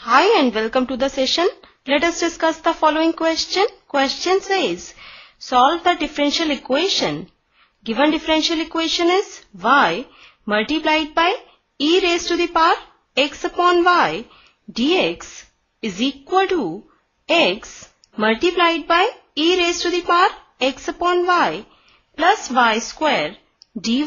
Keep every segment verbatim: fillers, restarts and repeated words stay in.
Hi and welcome to the session. Let us discuss the following question. Question says, solve the differential equation. Given differential equation is y multiplied by e raised to the power x upon y dx is equal to x multiplied by e raised to the power x upon y plus y square dy,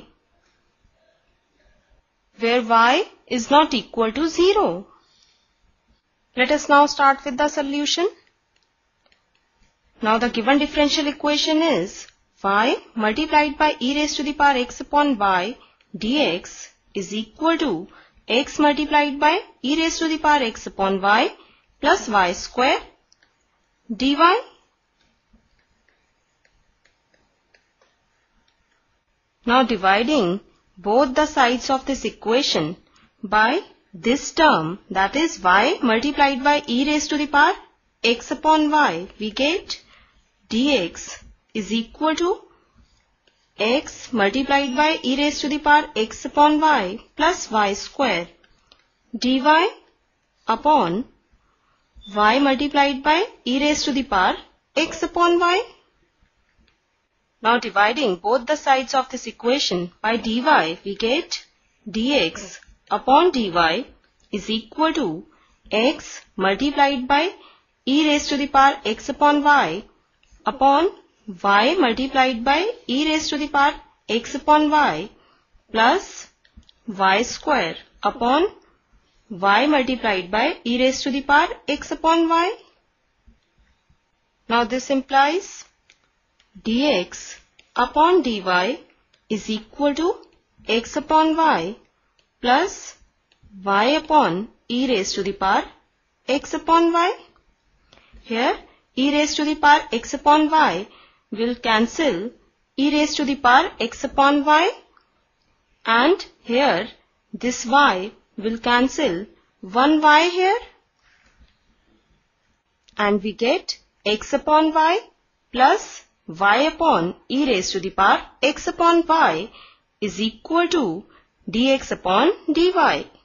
where y is not equal to zero. Let us now start with the solution. Now the given differential equation is y multiplied by e raised to the power x upon y dx is equal to x multiplied by e raised to the power x upon y plus y square dy. Now dividing both the sides of this equation by this term, that is y multiplied by e raised to the power x upon y, we get dx is equal to x multiplied by e raised to the power x upon y plus y square dy upon y multiplied by e raised to the power x upon y. Now dividing both the sides of this equation by dy, we get dx upon dy is equal to x multiplied by e raised to the power x upon y upon y multiplied by e raised to the power x upon y plus y square upon y multiplied by e raised to the power x upon y. Now this implies dx upon dy is equal to x upon y plus y upon e raised to the power x upon y. Here e raised to the power x upon y will cancel e raised to the power x upon y, and here this y will cancel one y here, and we get x upon y plus y upon e raised to the power x upon y is equal to dx upon dy.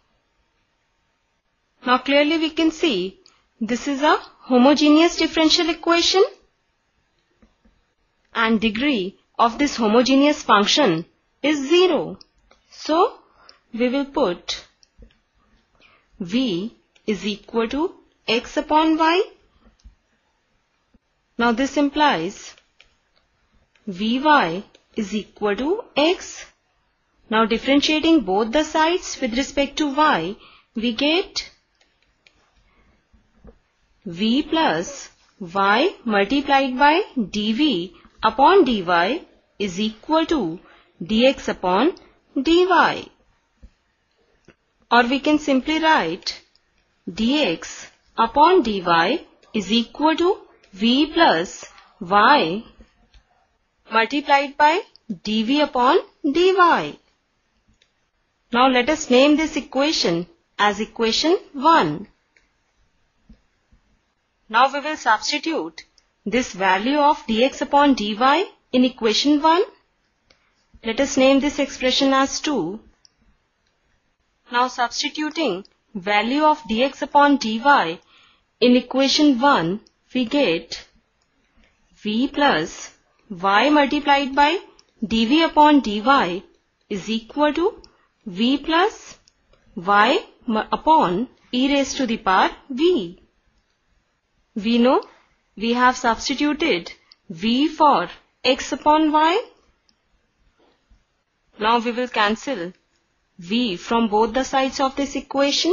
Now clearly we can see this is a homogeneous differential equation, and degree of this homogeneous function is zero. So we will put v is equal to x upon y. Now this implies vy is equal to x. Now differentiating both the sides with respect to y, we get v plus y multiplied by dv upon dy is equal to dx upon dy. Or we can simply write dx upon dy is equal to v plus y multiplied by dv upon dy. Now let us name this equation as equation one. Now we will substitute this value of dx upon dy in equation one. Let us name this expression as two. Now substituting value of dx upon dy in equation one, we get v plus y multiplied by dv upon dy is equal to v plus y upon e raised to the power v. We know we have substituted v for x upon y. Now we will cancel v from both the sides of this equation,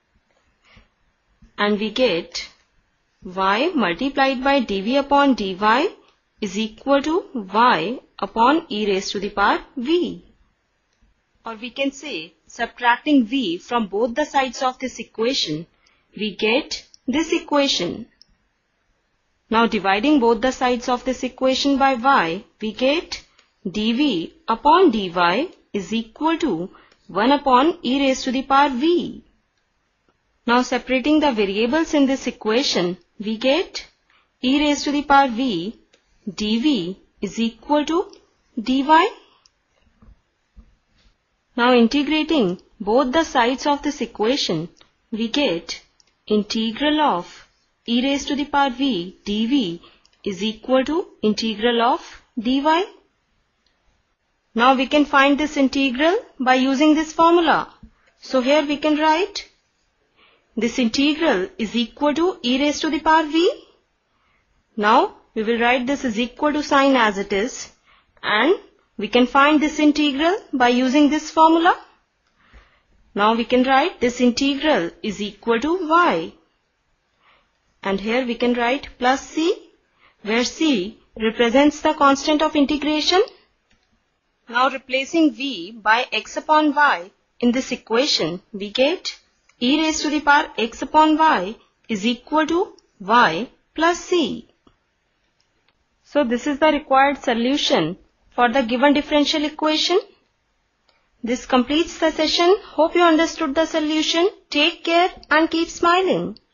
and we get y multiplied by dv upon dy is equal to y upon e raised to the power v. Or we can say, subtracting v from both the sides of this equation, we get this equation. Now dividing both the sides of this equation by y, we get dv upon dy is equal to one upon e raised to the power v. Now separating the variables in this equation, we get e raised to the power v dv is equal to dy. Now integrating both the sides of this equation, we get integral of e raised to the power v dv is equal to integral of dy. Now we can find this integral by using this formula. So here we can write this integral is equal to e raised to the power v. Now we will write this is equal to sign as it is, and we can find this integral by using this formula. Now we can write this integral is equal to y. And here we can write plus c, where c represents the constant of integration. Now replacing v by x upon y in this equation, we get e raised to the power x upon y is equal to y plus c. So this is the required solution for the given differential equation. This completes the session. Hope you understood the solution. Take care and keep smiling.